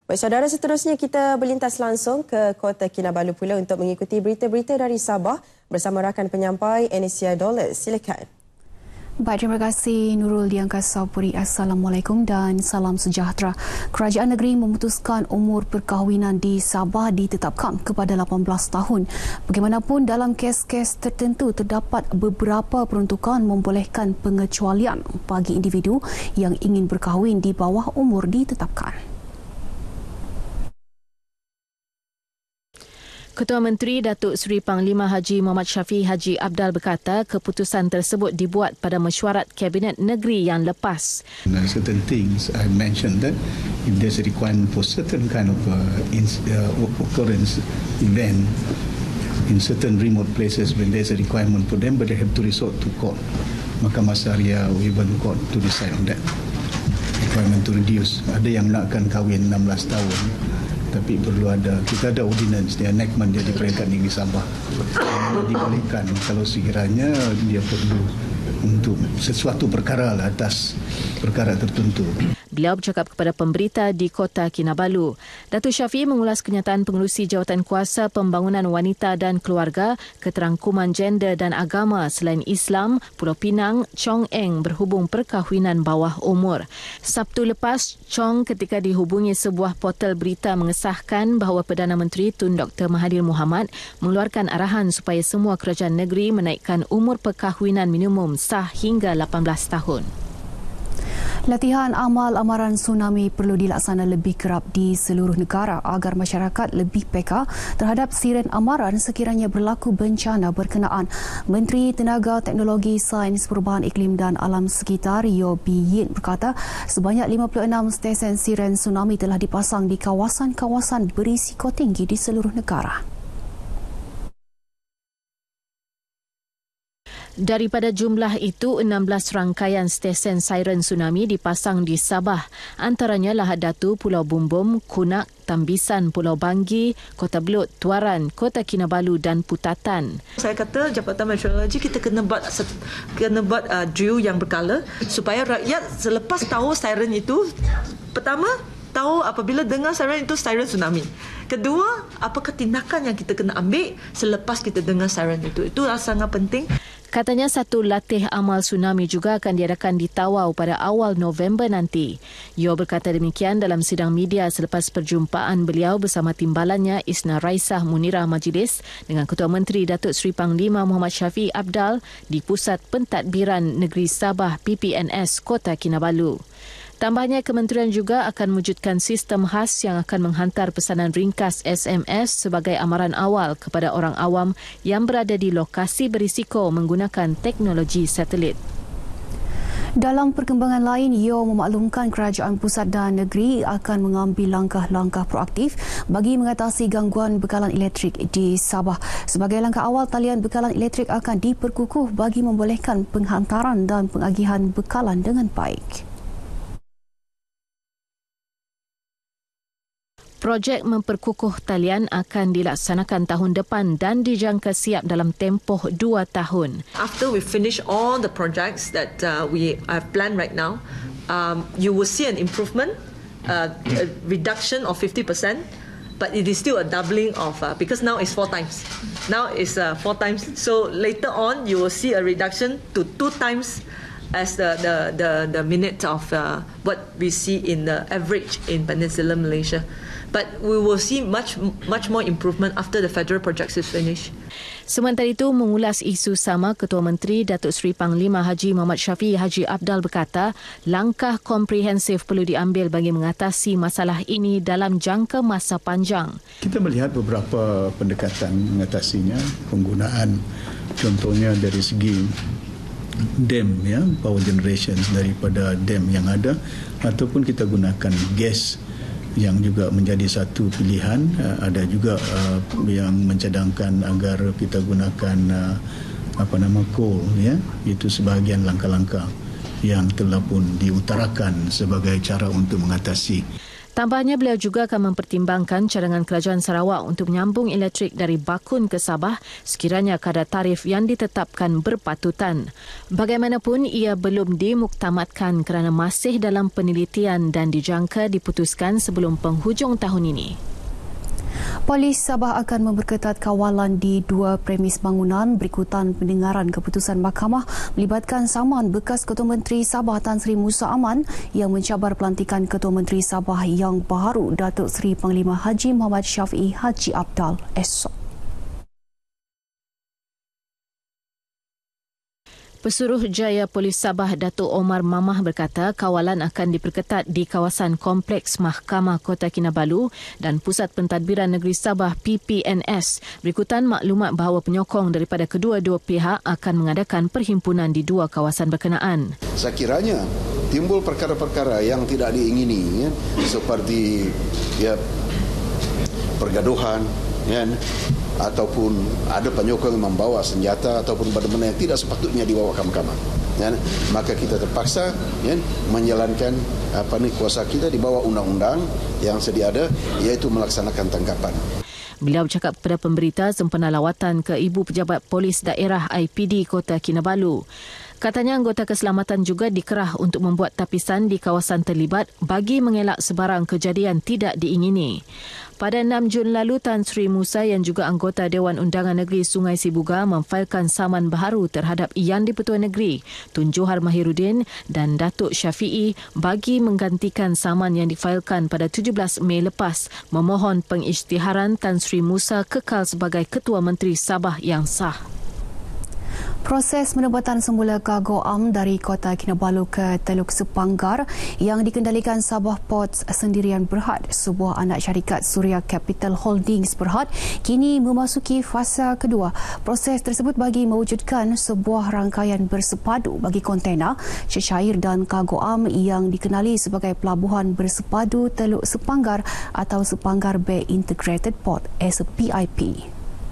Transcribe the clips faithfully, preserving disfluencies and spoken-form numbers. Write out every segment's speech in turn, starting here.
Baik, saudara, seterusnya kita berlintas langsung ke Kota Kinabalu pula untuk mengikuti berita-berita dari Sabah bersama rakan penyampai Anicia Dollars. Silakan. Baik, terima kasih Nurul Diangkasa Puri. Assalamualaikum dan salam sejahtera. Kerajaan negeri memutuskan umur perkahwinan di Sabah ditetapkan kepada lapan belas tahun. Bagaimanapun, dalam kes-kes tertentu terdapat beberapa peruntukan membolehkan pengecualian bagi individu yang ingin berkahwin di bawah umur ditetapkan. Ketua Menteri Datuk Seri Panglima Haji Muhammad Shafie Haji Abdal berkata keputusan tersebut dibuat pada mesyuarat Kabinet Negeri yang lepas. Certain things I mentioned that if there's a requirement for certain kind of uh, in, uh, occurrence event in certain remote places when there's a requirement for them, but they have to resort to court, Mahkamah Syariah or even court to decide on that requirement to reduce. Ada yang nakkan kahwin enam belas tahun, tapi perlu ada, kita ada ordinance, dia enactment dia di peringkat negeri Sabah dibolehkan kalau sekiranya dia perlu untuk sesuatu perkara lah atas perkara tertentu. Beliau bercakap kepada pemberita di Kota Kinabalu. Datuk Shafie mengulas kenyataan pengerusi Jawatan Kuasa Pembangunan Wanita dan Keluarga, Keterangkuman Gender dan Agama selain Islam, Pulau Pinang, Chong Eng berhubung perkahwinan bawah umur. Sabtu lepas, Chong ketika dihubungi sebuah portal berita mengesahkan bahawa Perdana Menteri Tun Doktor Mahathir Mohamad mengeluarkan arahan supaya semua kerajaan negeri menaikkan umur perkahwinan minimum sah hingga lapan belas tahun. Latihan amal amaran tsunami perlu dilaksana lebih kerap di seluruh negara agar masyarakat lebih peka terhadap siren amaran sekiranya berlaku bencana berkenaan. Menteri Tenaga Teknologi Sains Perubahan Iklim dan Alam Sekitar Yeo Bee Yin berkata sebanyak lima puluh enam stesen siren tsunami telah dipasang di kawasan-kawasan berisiko tinggi di seluruh negara. Daripada jumlah itu, enam belas rangkaian stesen siren tsunami dipasang di Sabah. Antaranya Lahad Datu, Pulau Bumbum, Kunak, Tambisan, Pulau Banggi, Kota Belud, Tuaran, Kota Kinabalu dan Putatan. Saya kata Jabatan Meteorologi kita kena buat kena buat uh, drill yang berkala supaya rakyat selepas tahu siren itu, pertama tahu apabila dengar siren itu siren tsunami. Kedua, apakah tindakan yang kita kena ambil selepas kita dengar siren itu. Itu sangat penting. Katanya satu latih amal tsunami juga akan diadakan di Tawau pada awal November nanti. Yeo berkata demikian dalam sidang media selepas perjumpaan beliau bersama timbalannya Isna Raisah Munirah Majlis dengan Ketua Menteri Datuk Seri Panglima Muhammad Shafie Abdal di Pusat Pentadbiran Negeri Sabah P P N S Kota Kinabalu. Tambahnya, kementerian juga akan mewujudkan sistem khas yang akan menghantar pesanan ringkas S M S sebagai amaran awal kepada orang awam yang berada di lokasi berisiko menggunakan teknologi satelit. Dalam perkembangan lain, Yeo memaklumkan kerajaan pusat dan negeri akan mengambil langkah-langkah proaktif bagi mengatasi gangguan bekalan elektrik di Sabah. Sebagai langkah awal, talian bekalan elektrik akan diperkukuh bagi membolehkan penghantaran dan pengagihan bekalan dengan baik. Projek memperkukuh talian akan dilaksanakan tahun depan dan dijangka siap dalam tempoh dua tahun. After we finish all the projects that uh, we have planned right now, um, you will see an improvement, uh, a reduction of fifty percent, but it is still a doubling of, uh, because now it's four times. Now it's uh, four times. So later on, you will see a reduction to two times as the, the, the, the minute of uh, what we see in the average in Peninsular Malaysia. But we will see much much more improvement after the federal projects is finished. Sementara itu, mengulas isu sama, Ketua Menteri Datuk Seri Panglima Haji Muhammad Shafie Haji Abdal berkata langkah komprehensif perlu diambil bagi mengatasi masalah ini dalam jangka masa panjang. Kita melihat beberapa pendekatan mengatasinya, penggunaan contohnya dari segi dam, ya, power generation daripada dam yang ada, ataupun kita gunakan gas yang juga menjadi satu pilihan. Ada juga uh, yang mencadangkan agar kita gunakan uh, apa nama coal, ya. Itu sebahagian langkah-langkah yang telah pun diutarakan sebagai cara untuk mengatasi. Tambahnya, beliau juga akan mempertimbangkan cadangan Kerajaan Sarawak untuk menyambung elektrik dari Bakun ke Sabah sekiranya kadar tarif yang ditetapkan berpatutan. Bagaimanapun, ia belum dimuktamadkan kerana masih dalam penelitian dan dijangka diputuskan sebelum penghujung tahun ini. Polis Sabah akan memperketat kawalan di dua premis bangunan berikutan pendengaran keputusan mahkamah melibatkan saman bekas Ketua Menteri Sabah Tan Sri Musa Aman yang mencabar pelantikan Ketua Menteri Sabah yang baru Datuk Seri Panglima Haji Muhammad Syafiee Haji Abdal esok. Pesuruhjaya Polis Sabah Datuk Omar Mamah berkata kawalan akan diperketat di kawasan Kompleks Mahkamah Kota Kinabalu dan Pusat Pentadbiran Negeri Sabah P P N S berikutan maklumat bahawa penyokong daripada kedua-dua pihak akan mengadakan perhimpunan di dua kawasan berkenaan. Sekiranya timbul perkara-perkara yang tidak diingini ya, seperti ya, pergaduhan ya, ataupun ada penyokong yang membawa senjata ataupun benda-benda yang tidak sepatutnya dibawa ke mahkamah, ya, maka kita terpaksa ya, menjalankan apa ni kuasa kita di bawah undang-undang yang sedia ada, iaitu melaksanakan tangkapan. Beliau bercakap kepada pemberita sempena lawatan ke Ibu Pejabat Polis Daerah I P D Kota Kinabalu. Katanya anggota keselamatan juga dikerah untuk membuat tapisan di kawasan terlibat bagi mengelak sebarang kejadian tidak diingini. Pada enam Jun lalu, Tan Sri Musa yang juga anggota Dewan Undangan Negeri Sungai Sibuga memfailkan saman baharu terhadap Yang di-Pertua Negeri, Tun Johar Mahiruddin dan Datuk Syafiee bagi menggantikan saman yang difailkan pada tujuh belas Mei lepas memohon pengisytiharan Tan Sri Musa kekal sebagai Ketua Menteri Sabah yang sah. Proses penubuatan semula kargo am dari Kota Kinabalu ke Teluk Sepanggar yang dikendalikan Sabah Ports Sendirian Berhad, sebuah anak syarikat Suria Capital Holdings Berhad, kini memasuki fasa kedua. Proses tersebut bagi mewujudkan sebuah rangkaian bersepadu bagi kontena, cecair dan kargo am yang dikenali sebagai Pelabuhan Bersepadu Teluk Sepanggar atau Sepanggar Bay Integrated Port as a P I P.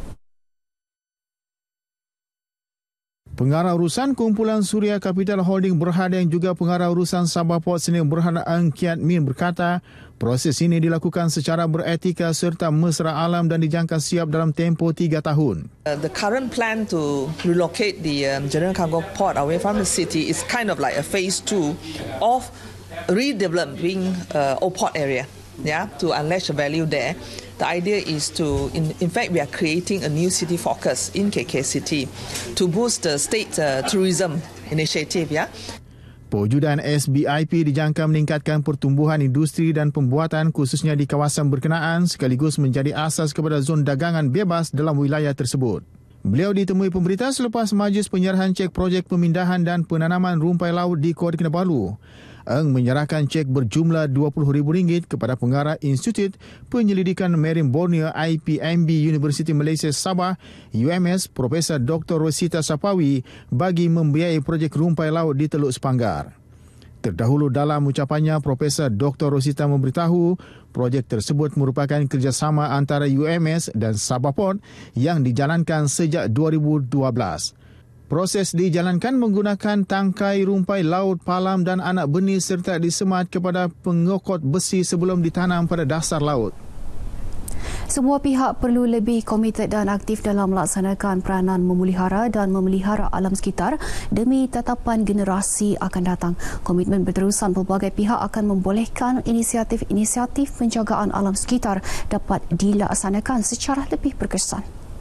Pengarah urusan kumpulan Suria Capital Holding Berhad yang juga pengarah urusan Sabah Port Sdn Berhad Ang Kiat Min berkata, proses ini dilakukan secara beretika serta mesra alam dan dijangka siap dalam tempoh tiga tahun. Uh, the current plan to relocate the um, General Cargo Port away from the city is kind of like a phase two of redeveloping uh, Old Port area, yeah, to unleash the value there. The idea is to, in, in fact, we are creating a new city focus in K K City to boost the state uh, tourism initiative. Yeah. Pewujudan S B I P dijangka meningkatkan pertumbuhan industri dan pembuatan khususnya di kawasan berkenaan sekaligus menjadi asas kepada zon dagangan bebas dalam wilayah tersebut. Beliau ditemui pemberita selepas majlis penyerahan cek projek pemindahan dan penanaman rumpai laut di Kota Kinabalu. Eng menyerahkan cek berjumlah dua puluh ribu ringgit kepada pengarah Institut Penyelidikan Marine Borneo I P M B Universiti Malaysia Sabah U M S Profesor Doktor Rosita Sapawi bagi membiayai projek rumpai laut di Teluk Sepanggar. Terdahulu dalam ucapannya, Profesor Doktor Rosita memberitahu projek tersebut merupakan kerjasama antara U M S dan Sabah Port yang dijalankan sejak dua ribu dua belas. Proses dijalankan menggunakan tangkai rumpai laut, palam dan anak benih serta disemat kepada pengokot besi sebelum ditanam pada dasar laut. Semua pihak perlu lebih komited dan aktif dalam melaksanakan peranan memelihara dan memelihara alam sekitar demi tatapan generasi akan datang. Komitmen berterusan pelbagai pihak akan membolehkan inisiatif-inisiatif penjagaan alam sekitar dapat dilaksanakan secara lebih berkesan.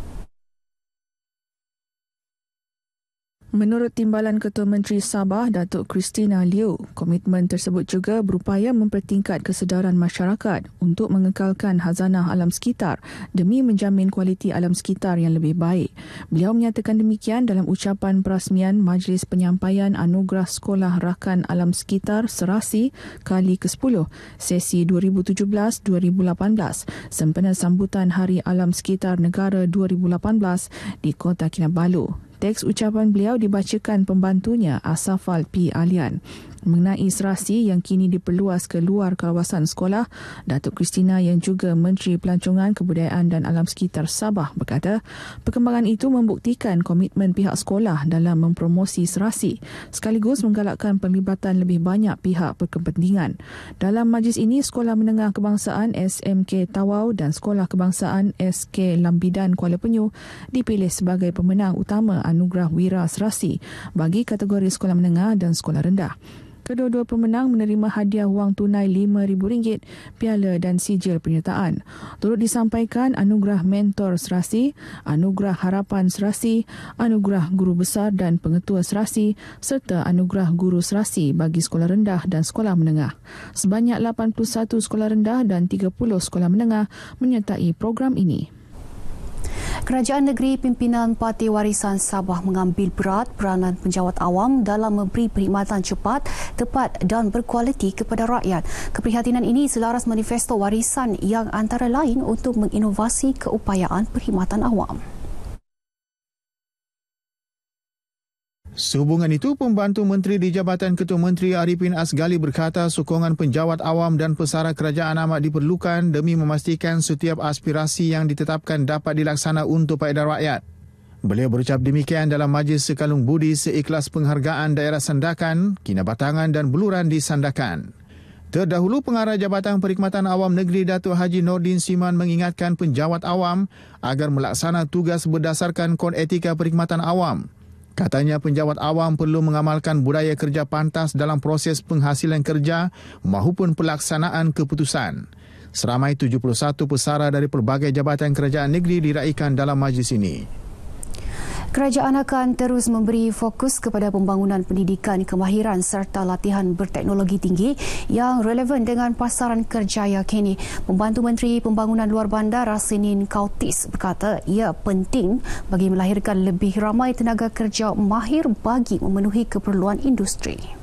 Menurut Timbalan Ketua Menteri Sabah, Datuk Christina Liu, komitmen tersebut juga berupaya mempertingkat kesedaran masyarakat untuk mengekalkan khazanah alam sekitar demi menjamin kualiti alam sekitar yang lebih baik. Beliau menyatakan demikian dalam ucapan perasmian Majlis Penyampaian Anugerah Sekolah Rakan Alam Sekitar Serasi kali ke sepuluh, sesi dua ribu tujuh belas dua ribu lapan belas, sempena sambutan Hari Alam Sekitar Negara dua ribu lapan belas di Kota Kinabalu. Teks ucapan beliau dibacakan pembantunya Asafal P. Alian. Mengenai serasi yang kini diperluas ke luar kawasan sekolah, Datuk Christina yang juga Menteri Pelancongan Kebudayaan dan Alam Sekitar Sabah berkata, perkembangan itu membuktikan komitmen pihak sekolah dalam mempromosi serasi sekaligus menggalakkan perlibatan lebih banyak pihak berkepentingan. Dalam majlis ini, Sekolah Menengah Kebangsaan S M K Tawau dan Sekolah Kebangsaan S K Lambidan Kuala Penyu dipilih sebagai pemenang utama Anugerah Wira Serasi bagi kategori sekolah menengah dan sekolah rendah. Kedua-dua pemenang menerima hadiah wang tunai lima ribu ringgit, piala dan sijil penyertaan. Turut disampaikan Anugerah Mentor Serasi, Anugerah Harapan Serasi, Anugerah Guru Besar dan Pengetua Serasi serta Anugerah Guru Serasi bagi sekolah rendah dan sekolah menengah. Sebanyak lapan puluh satu sekolah rendah dan tiga puluh sekolah menengah menyertai program ini. Kerajaan Negeri Pimpinan Parti Warisan Sabah mengambil berat peranan penjawat awam dalam memberi perkhidmatan cepat, tepat dan berkualiti kepada rakyat. Keprihatinan ini selaras manifesto warisan yang antara lain untuk menginovasi keupayaan perkhidmatan awam. Sehubungan itu, Pembantu Menteri di Jabatan Ketua Menteri Arifin Asgali berkata sokongan penjawat awam dan pesara kerajaan amat diperlukan demi memastikan setiap aspirasi yang ditetapkan dapat dilaksana untuk faedah rakyat. Beliau berucap demikian dalam Majlis Sekalung Budi seikhlas penghargaan daerah Sandakan, Kinabatangan dan Beluran di Sandakan. Terdahulu, Pengarah Jabatan Perkhidmatan Awam Negeri Datuk Haji Nordin Siman mengingatkan penjawat awam agar melaksana tugas berdasarkan Kod Etika Perkhidmatan Awam. Katanya penjawat awam perlu mengamalkan budaya kerja pantas dalam proses penghasilan kerja maupun pelaksanaan keputusan. Seramai tujuh puluh satu pesara dari pelbagai jabatan kerajaan negeri diraikan dalam majlis ini. Kerajaan akan terus memberi fokus kepada pembangunan pendidikan kemahiran serta latihan berteknologi tinggi yang relevan dengan pasaran kerja yang kini. Pembantu Menteri Pembangunan Luar Bandar Rasinin Kautis berkata ia penting bagi melahirkan lebih ramai tenaga kerja mahir bagi memenuhi keperluan industri.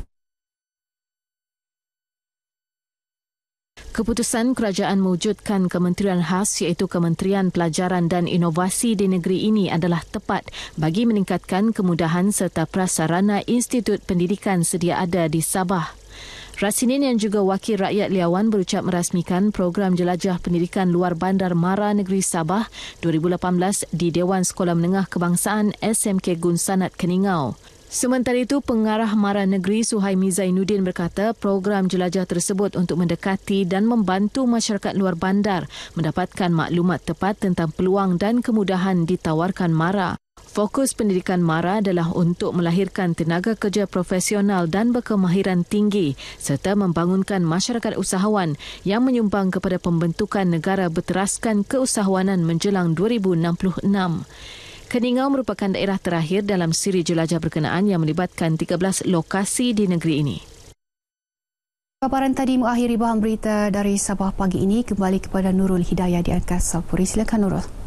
Keputusan kerajaan mewujudkan kementerian khas iaitu Kementerian Pelajaran dan Inovasi di negeri ini adalah tepat bagi meningkatkan kemudahan serta prasarana institut pendidikan sedia ada di Sabah. Rasinin yang juga Wakil Rakyat Liawan berucap merasmikan program jelajah pendidikan luar bandar Mara Negeri Sabah dua ribu lapan belas di Dewan Sekolah Menengah Kebangsaan S M K Gunsanat Keningau. Sementara itu, Pengarah Mara Negeri Suhaimi Zainuddin berkata program jelajah tersebut untuk mendekati dan membantu masyarakat luar bandar mendapatkan maklumat tepat tentang peluang dan kemudahan ditawarkan Mara. Fokus pendidikan Mara adalah untuk melahirkan tenaga kerja profesional dan berkemahiran tinggi serta membangunkan masyarakat usahawan yang menyumbang kepada pembentukan negara berteraskan keusahawanan menjelang dua ribu enam puluh enam. Keningau merupakan daerah terakhir dalam siri jelajah berkenaan yang melibatkan tiga belas lokasi di negeri ini. Paparan tadi mengakhiri bahan berita dari Sabah pagi ini. Kembali kepada Nurul Hidayah di Angkasa Puri. Silakan Nurul.